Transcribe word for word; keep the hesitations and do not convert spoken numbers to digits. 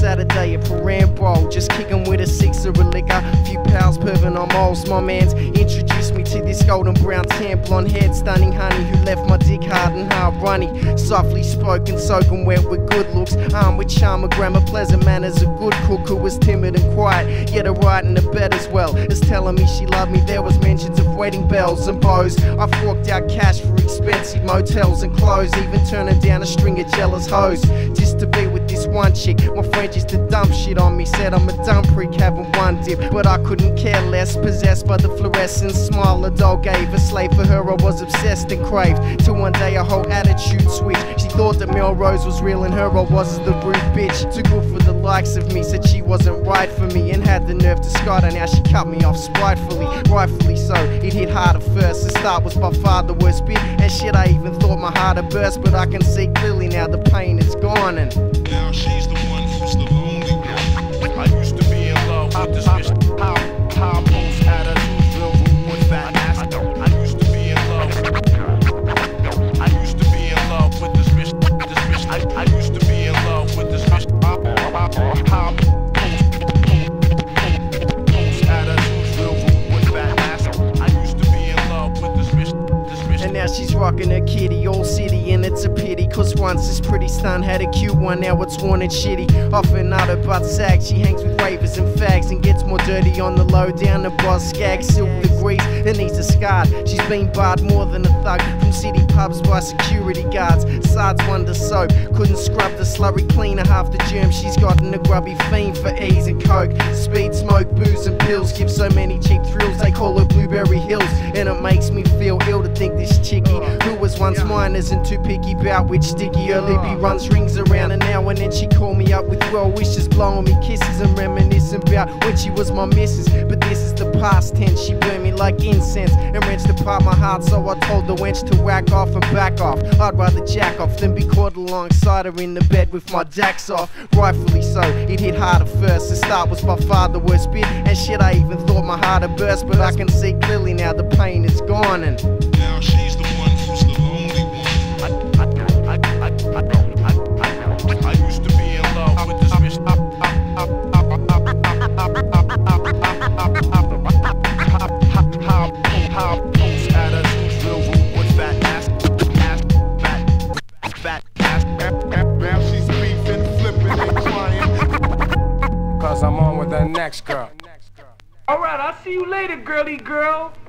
Saturday at Parambo, just kicking with a six of a liquor. Few pals perving on moles. My man's introduced me to this golden brown tan blonde haired stunning honey who left my dick hard and hard runny. Softly spoken, soaking wet with good looks, armed with charm, a grammar, pleasant manners, a good cook who was timid and quiet, yet a right in the bed as well as telling me she loved me. There was mentions of wedding bells and bows. I forked out cash for expensive motels and clothes, even turning down a string of jealous hoes just to be with this one chick. My friend used to dump shit on me, said I'm a dumb freak having one dip, but I couldn't care less, possessed by the fluorescent smile a doll gave. A slave for her I was obsessed and craved, till one day a whole attitude switched. She thought that Melrose was real and her I was the rude bitch, too good for the likes of me, said she wasn't right for me, and had the nerve to scout her. Now she cut me off spitefully, rightfully so. It hit hard at first, the start was by far the worst bit, and shit I even thought my heart had burst, but I can see clearly now the pain is gone. And now she's the one who's the lonely one. I used to be in love with this bitch. How, how post attitudes real rude with that ass. I used to be in love. I used to be in love with this bitch. This bitch. I, I used to be in love with this bitch. How, how post, post attitudes real rude with that ass. I used to be in love with this bitch. This bitch. And now she's rocking her kitty, all city, and it's a pity, cause once this pretty stun had a cute one, now it's worn and shitty. Often out her butt sag, she hangs with ravers and fags, and gets more dirty on the low down the boss skag. Silk the grease, her knees are scarred, she's been barred more than a thug from city pubs by security guards. Sards wonder soap, couldn't scrub the slurry cleaner, half the germs she's got in a grubby fiend for ease and coke. Speed, smoke, booze and pills give so many cheap thrills, they call her Blueberry Hills, and it makes me feel ill to think this chickie, who was once mine, isn't too picky about which sticky her lippy runs rings around. And now and then she call me up with well wishes, blowing me kisses and reminiscing about when she was my missus. But this is the past tense, she burned me like incense and wrenched apart my heart, so I told the wench to whack off and back off. I'd rather jack off than be caught alongside her in the bed with my dax off. Rightfully so, it hit hard at first, the start was by far the worst bit, and shit I even thought my heart had burst, but I can see clearly now the pain is gone. And now she's the one who's the lonely one. I, I, I, I, I, I, I used to be in love with this bitch. How post attitudes real rude with that ass, ass, fat, fat ass. Now she's beefing, flipping, and crying. Cause I'm on with the next girl. Alright, I'll see you later, girly girl.